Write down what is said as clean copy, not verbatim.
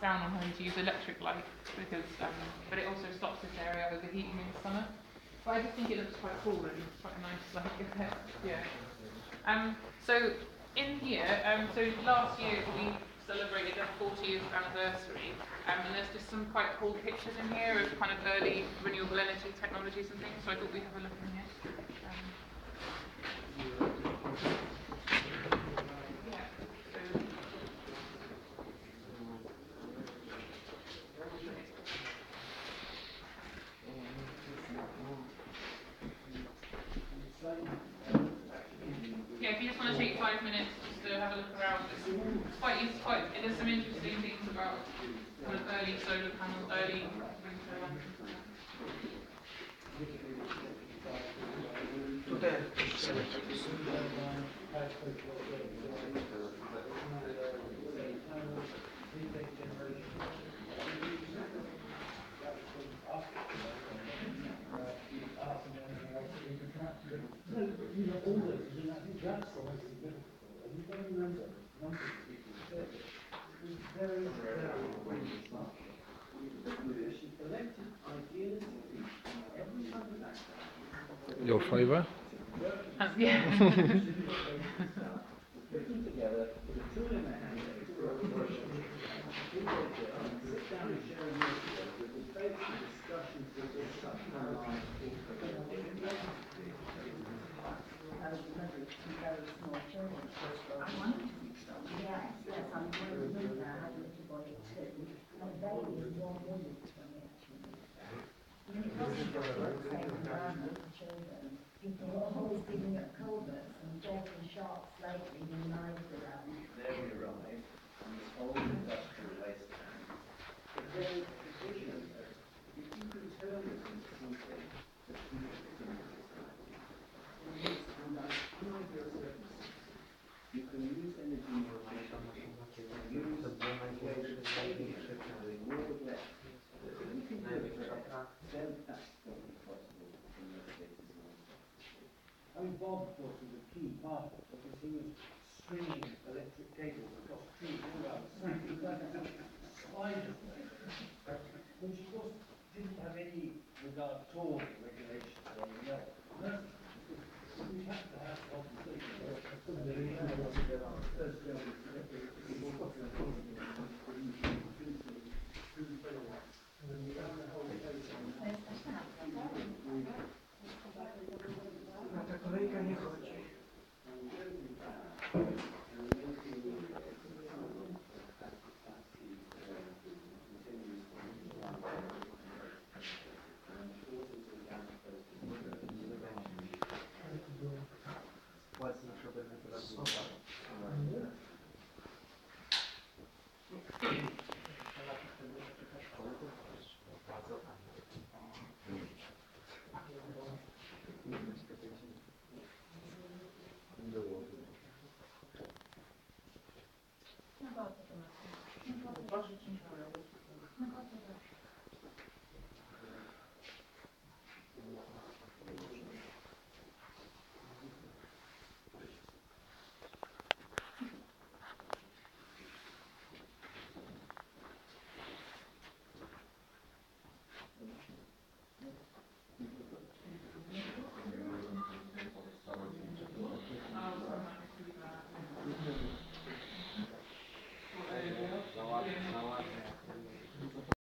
down on home to use electric light because, but it also stops this area overheating in the summer. But I just think it looks quite cool and quite a nice effect. Yeah. So in here, so last year we celebrated our 40th anniversary, and there's just some quite cool pictures in here of kind of early renewable energy technologies and things. So I thought we'd have a look in here. Yeah, if you just want to take 5 minutes just to have a look around, there's some interesting things about kind of early solar panels, early wind turbines. Your favour? Yeah. People are always digging up culverts and taking sharp slate leaving knives around. There we arrive on this old industrial waste town. But then the vision of if you can turn this into something that people can understand, under ideal circumstances, you can use energy more efficiently, use ways of saving energy, more with less. If you can do it, then that's what is possible in most cases. I mean, Bob, of course, was a key part of it because he was stringing electric cables across trees all around the site. It was like a spider, which of course didn't have any regard at all for